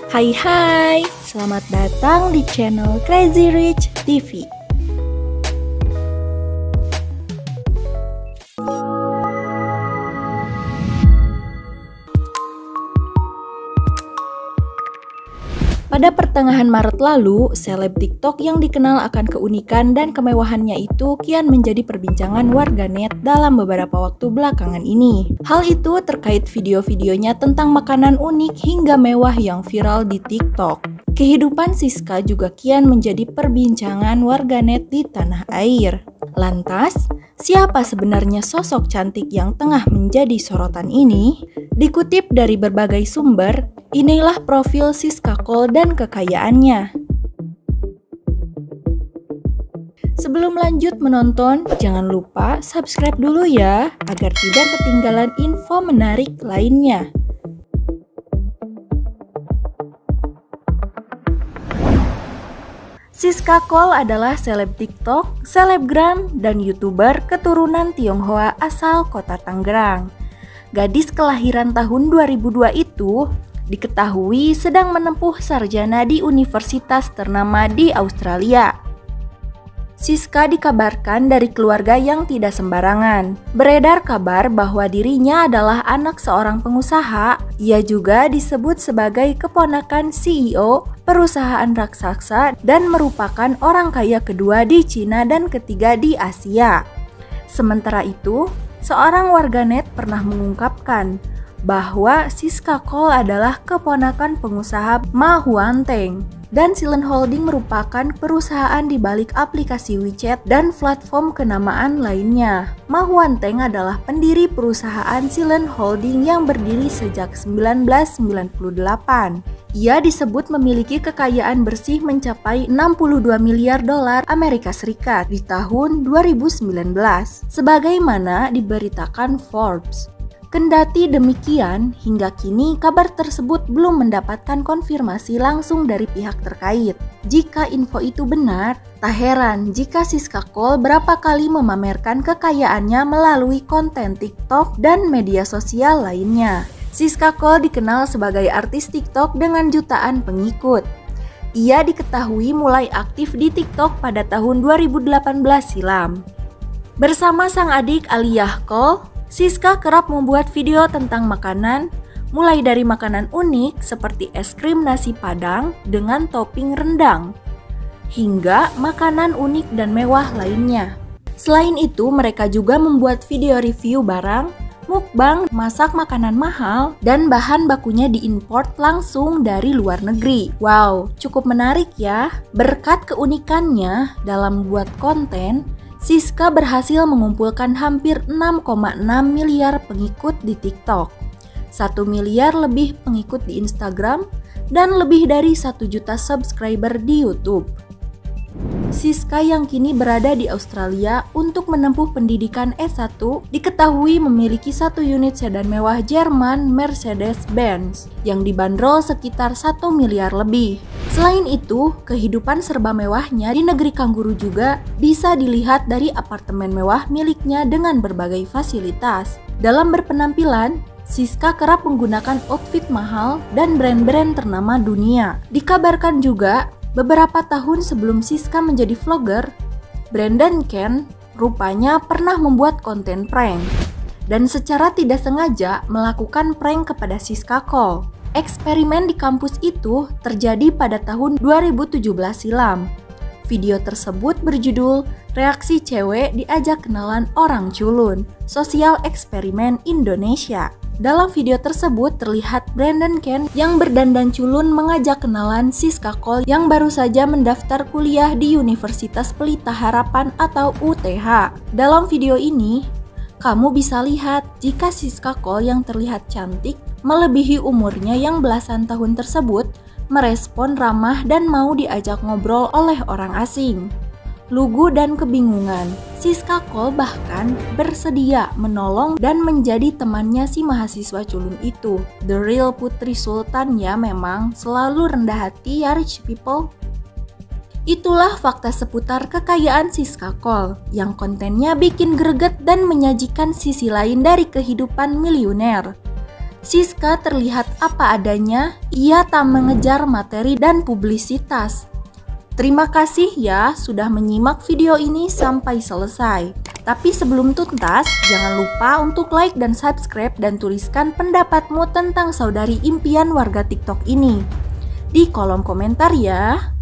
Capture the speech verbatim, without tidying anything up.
Hai hai, selamat datang di channel Crazy Rich T V. Pada pertengahan Maret lalu, seleb TikTok yang dikenal akan keunikan dan kemewahannya itu kian menjadi perbincangan warganet dalam beberapa waktu belakangan ini. Hal itu terkait video-videonya tentang makanan unik hingga mewah yang viral di TikTok. Kehidupan Siska juga kian menjadi perbincangan warganet di tanah air. Lantas, siapa sebenarnya sosok cantik yang tengah menjadi sorotan ini? Dikutip dari berbagai sumber, inilah profil Siska Cole dan kekayaannya. Sebelum lanjut menonton, jangan lupa subscribe dulu ya, agar tidak ketinggalan info menarik lainnya. Siska Cole adalah seleb TikTok, selebgram, dan YouTuber keturunan Tionghoa asal kota Tangerang. Gadis kelahiran tahun dua ribu dua itu diketahui sedang menempuh sarjana di universitas ternama di Australia. Siska dikabarkan dari keluarga yang tidak sembarangan. Beredar kabar bahwa dirinya adalah anak seorang pengusaha. Ia juga disebut sebagai keponakan C E O perusahaan raksasa dan merupakan orang kaya kedua di Cina dan ketiga di Asia. Sementara itu, seorang warganet pernah mengungkapkan bahwa Siska Cole adalah keponakan pengusaha Ma Huanteng dan Silent Holding merupakan perusahaan di balik aplikasi WeChat dan platform kenamaan lainnya. Ma Huanteng adalah pendiri perusahaan Silent Holding yang berdiri sejak seribu sembilan ratus sembilan puluh delapan. Ia disebut memiliki kekayaan bersih mencapai enam puluh dua miliar dolar Amerika Serikat di tahun dua ribu sembilan belas, sebagaimana diberitakan Forbes. Kendati demikian, hingga kini kabar tersebut belum mendapatkan konfirmasi langsung dari pihak terkait. Jika info itu benar, tak heran jika Siska Cole berapa kali memamerkan kekayaannya melalui konten TikTok dan media sosial lainnya. Siska Cole dikenal sebagai artis TikTok dengan jutaan pengikut. Ia diketahui mulai aktif di TikTok pada tahun dua ribu delapan belas silam. Bersama sang adik Aliyah Cole, Siska kerap membuat video tentang makanan, mulai dari makanan unik seperti es krim nasi padang dengan topping rendang, hingga makanan unik dan mewah lainnya. Selain itu, mereka juga membuat video review barang, mukbang, masak makanan mahal, dan bahan bakunya diimport langsung dari luar negeri. Wow, cukup menarik ya. Berkat keunikannya dalam buat konten, Siska berhasil mengumpulkan hampir enam koma enam miliar pengikut di TikTok, satu miliar lebih pengikut di Instagram, dan lebih dari satu juta subscriber di YouTube. Siska yang kini berada di Australia untuk menempuh pendidikan S satu diketahui memiliki satu unit sedan mewah Jerman Mercedes-Benz yang dibanderol sekitar satu miliar lebih. Selain itu, kehidupan serba mewahnya di negeri kanguru juga bisa dilihat dari apartemen mewah miliknya dengan berbagai fasilitas. Dalam berpenampilan, Siska kerap menggunakan outfit mahal dan brand-brand ternama dunia. Dikabarkan juga, beberapa tahun sebelum Siska menjadi vlogger, Brandon Ken rupanya pernah membuat konten prank dan secara tidak sengaja melakukan prank kepada Siska Cole. Eksperimen di kampus itu terjadi pada tahun dua ribu tujuh belas silam. Video tersebut berjudul "Reaksi Cewek Diajak Kenalan Orang Culun, Sosial Eksperimen Indonesia". Dalam video tersebut terlihat Brandon Ken yang berdandan culun mengajak kenalan Siska Cole yang baru saja mendaftar kuliah di Universitas Pelita Harapan atau U T H. Dalam video ini, kamu bisa lihat jika Siska Cole yang terlihat cantik melebihi umurnya yang belasan tahun tersebut merespon ramah dan mau diajak ngobrol oleh orang asing. Lugu dan kebingungan, Siska Cole bahkan bersedia menolong dan menjadi temannya si mahasiswa culun itu. The real Putri Sultan ya, memang selalu rendah hati ya rich people. Itulah fakta seputar kekayaan Siska Cole yang kontennya bikin greget dan menyajikan sisi lain dari kehidupan miliuner. Siska terlihat apa adanya, ia tak mengejar materi dan publisitas. Terima kasih ya sudah menyimak video ini sampai selesai. Tapi sebelum tuntas, jangan lupa untuk like dan subscribe dan tuliskan pendapatmu tentang saudari impian warga TikTok ini di kolom komentar ya.